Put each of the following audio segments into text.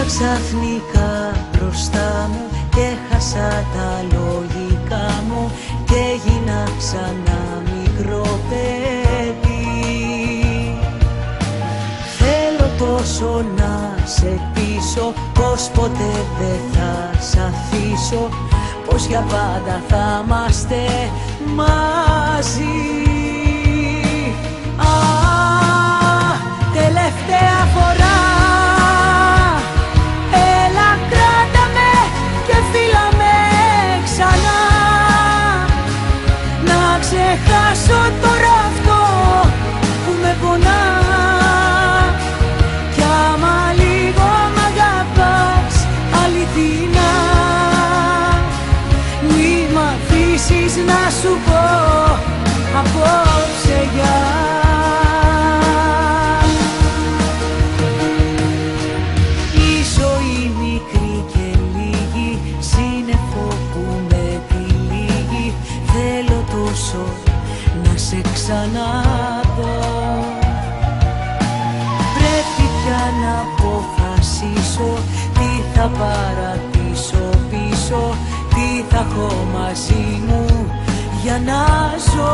Ξαφνικά μπροστά μου και χάσα τα λογικά μου και έγινα ξανά μικρό παιδί. Θέλω τόσο να σε πείσω πως ποτέ δεν θα σ' αφήσω, πως για πάντα θα είμαστε μαζί. Τελευταία φορά έλα κράτα με και φίλα με ξανά, να ξεχάσω τώρα αυτό που με πονά. Κι άμα λίγο μ' αγαπάς αληθινά, μη μ' αφήσεις να σου πω απόψε γεια. Να σε ξαναδώ, πρέπει πια να αποφασίσω τι θα παρατήσω πίσω, τι θα έχω μαζί μου για να ζω.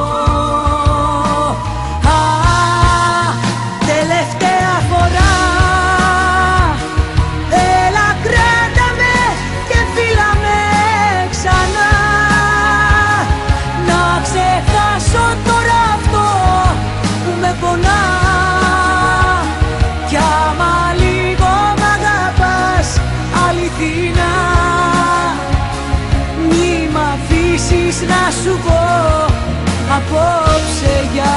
Τελευταία φορά έλα κράτα με και φίλα με ξανά, ξεχάσω τώρα αυτό που με πονά. Κι άμα λίγο μ' αγαπάς αληθινά, μη μ' αφήσεις να σου πω απόψε γεια.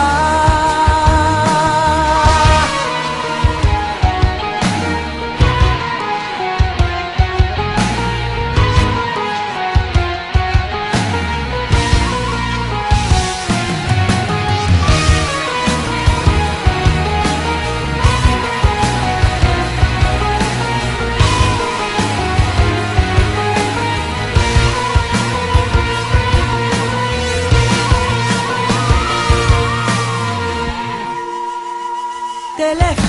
Τελευταία